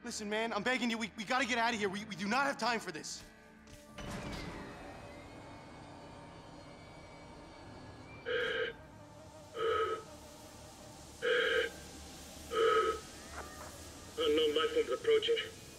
Listen, man, I'm begging you, we gotta get out of here. We do not have time for this. Unknown life forms approaching.